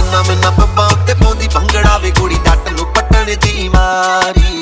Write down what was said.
ना मैं ना पब्बा उत्ते पौंदी भंगड़ा वे कुड़ी जट नूं पट्टण दी मारी।